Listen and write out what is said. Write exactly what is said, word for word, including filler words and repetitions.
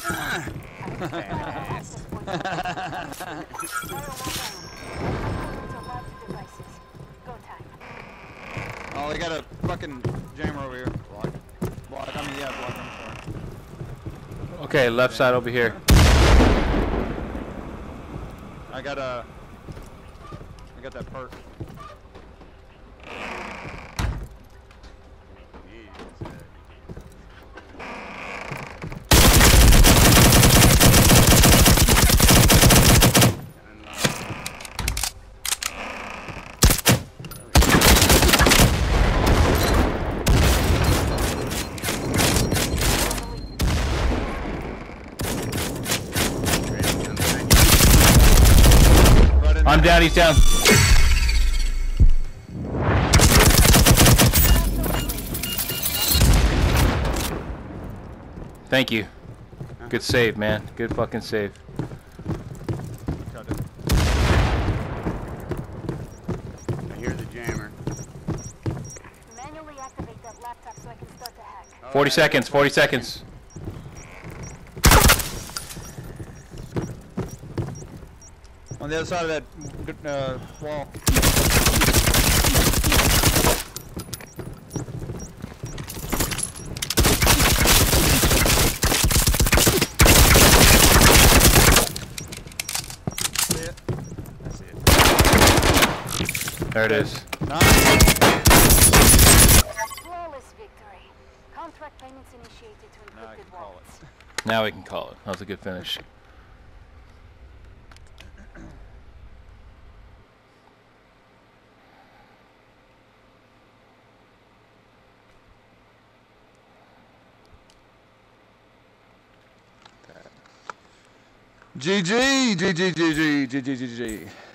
Oh, they got a fucking jammer over here. Block. Block. I mean, yeah, block. I'm sorry. Okay, left side over here. I got a. I got that perk. I'm down, he's down. Thank you. Good save, man. Good fucking save. Cut it. I hear the jammer. Manually activate that laptop so I can start the hack. forty seconds, forty seconds. On the other side of that uh, wall. See it? I see it. There it is. Nice. Flawless victory. Contract payments initiated to Now I can encrypted call wallets. it. Now we can call it. That was a good finish. G G, G G, G G, G G, G G.